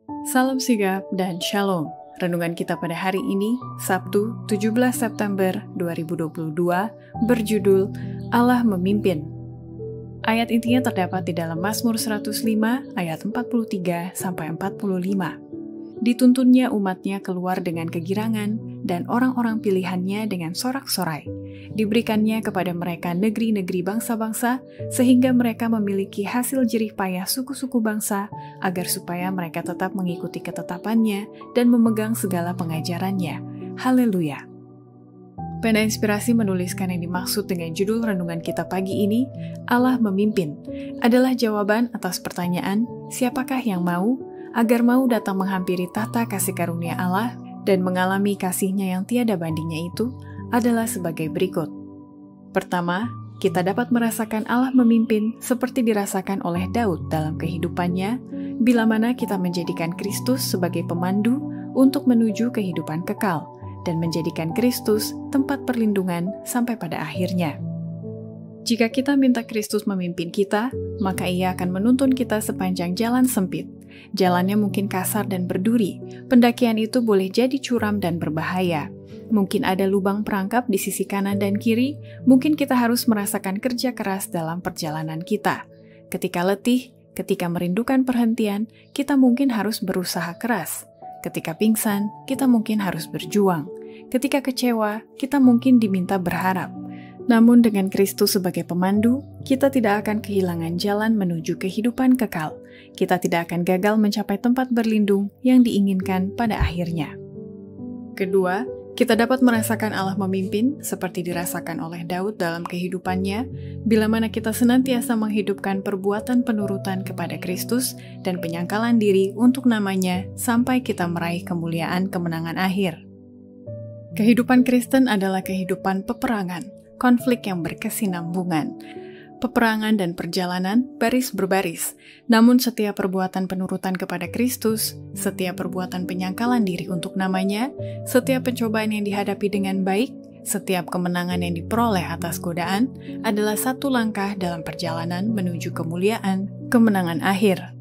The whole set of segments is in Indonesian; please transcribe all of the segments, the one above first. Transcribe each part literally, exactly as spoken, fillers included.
Salam sigap dan shalom. Renungan kita pada hari ini, Sabtu tujuh belas September dua ribu dua puluh dua, berjudul Allah Memimpin. Ayat intinya terdapat di dalam Mazmur seratus lima ayat empat puluh tiga sampai empat puluh lima. Dituntunnya umatnya keluar dengan kegirangan dan orang-orang pilihannya dengan sorak-sorai. Diberikannya kepada mereka negeri-negeri bangsa-bangsa sehingga mereka memiliki hasil jerih payah suku-suku bangsa agar supaya mereka tetap mengikuti ketetapannya dan memegang segala pengajarannya. Haleluya. Pena Inspirasi menuliskan yang dimaksud dengan judul renungan kita pagi ini, Allah Memimpin, adalah jawaban atas pertanyaan, siapakah yang mau, agar mau datang menghampiri tahta kasih karunia Allah dan mengalami kasih-Nya yang tiada bandingnya itu adalah sebagai berikut. Pertama, kita dapat merasakan Allah memimpin seperti dirasakan oleh Daud dalam kehidupannya, bila mana kita menjadikan Kristus sebagai pemandu untuk menuju kehidupan kekal, dan menjadikan Kristus tempat perlindungan sampai pada akhirnya. Jika kita minta Kristus memimpin kita, maka Ia akan menuntun kita sepanjang jalan sempit. Jalannya mungkin kasar dan berduri, pendakian itu boleh jadi curam dan berbahaya. Mungkin ada lubang perangkap di sisi kanan dan kiri, mungkin kita harus merasakan kerja keras dalam perjalanan kita. Ketika letih, ketika merindukan perhentian, kita mungkin harus berusaha keras. Ketika pingsan, kita mungkin harus berjuang. Ketika kecewa, kita mungkin diminta berharap. Namun dengan Kristus sebagai pemandu, kita tidak akan kehilangan jalan menuju kehidupan kekal. Kita tidak akan gagal mencapai tempat berlindung yang diinginkan pada akhirnya. Kedua, kita dapat merasakan Allah memimpin seperti dirasakan oleh Daud dalam kehidupannya, bila mana kita senantiasa menghidupkan perbuatan penurutan kepada Kristus dan penyangkalan diri untuk namanya sampai kita meraih kemuliaan kemenangan akhir. Kehidupan Kristen adalah kehidupan peperangan, konflik yang berkesinambungan. Peperangan dan perjalanan baris berbaris, namun setiap perbuatan penurutan kepada Kristus, setiap perbuatan penyangkalan diri untuk namanya, setiap pencobaan yang dihadapi dengan baik, setiap kemenangan yang diperoleh atas godaan, adalah satu langkah dalam perjalanan menuju kemuliaan, kemenangan akhir.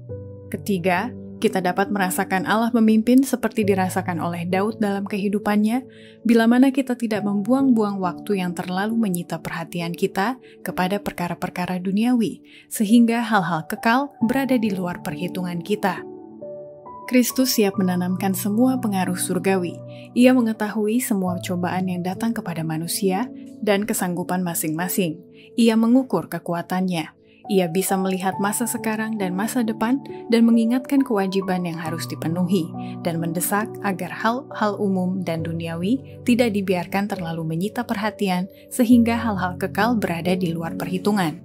Ketiga, kita dapat merasakan Allah memimpin seperti dirasakan oleh Daud dalam kehidupannya, bila mana kita tidak membuang-buang waktu yang terlalu menyita perhatian kita kepada perkara-perkara duniawi, sehingga hal-hal kekal berada di luar perhitungan kita. Kristus siap menanamkan semua pengaruh surgawi. Ia mengetahui semua cobaan yang datang kepada manusia dan kesanggupan masing-masing. Ia mengukur kekuatannya. Ia bisa melihat masa sekarang dan masa depan dan mengingatkan kewajiban yang harus dipenuhi dan mendesak agar hal-hal umum dan duniawi tidak dibiarkan terlalu menyita perhatian sehingga hal-hal kekal berada di luar perhitungan.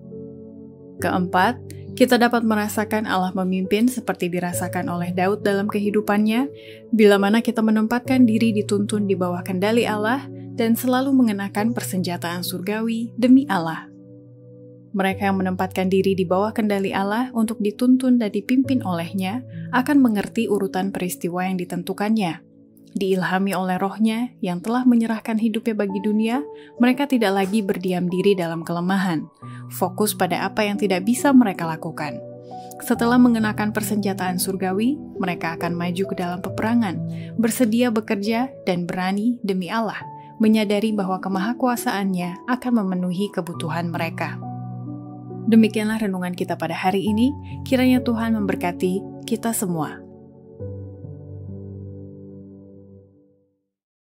Keempat, kita dapat merasakan Allah memimpin seperti dirasakan oleh Daud dalam kehidupannya, bila mana kita menempatkan diri dituntun di bawah kendali Allah dan selalu mengenakan persenjataan surgawi demi Allah. Mereka yang menempatkan diri di bawah kendali Allah untuk dituntun dan dipimpin olehnya akan mengerti urutan peristiwa yang ditentukannya. Diilhami oleh Roh-Nya yang telah menyerahkan hidupnya bagi dunia, mereka tidak lagi berdiam diri dalam kelemahan, fokus pada apa yang tidak bisa mereka lakukan. Setelah mengenakan persenjataan surgawi, mereka akan maju ke dalam peperangan, bersedia bekerja dan berani demi Allah, menyadari bahwa kemahakuasaannya akan memenuhi kebutuhan mereka. Demikianlah renungan kita pada hari ini, kiranya Tuhan memberkati kita semua.